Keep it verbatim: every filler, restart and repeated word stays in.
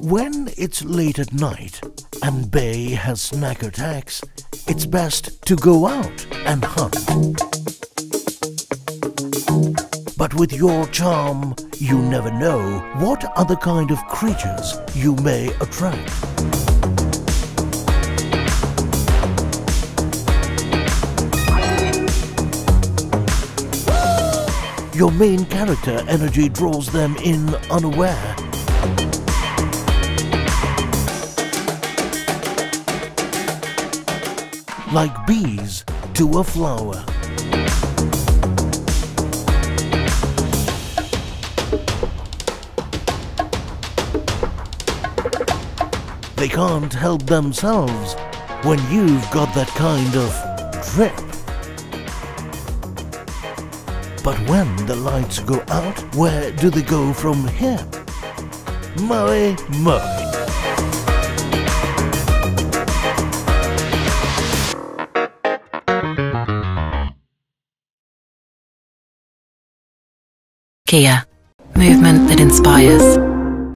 When it's late at night and Bay has snack attacks, it's best to go out and hunt. But with your charm, you never know what other kind of creatures you may attract. Your main character energy draws them in unaware. Like bees to a flower. They can't help themselves when you've got that kind of trip. But when the lights go out, where do they go from here? Murray, Murray. Kia, movement that inspires.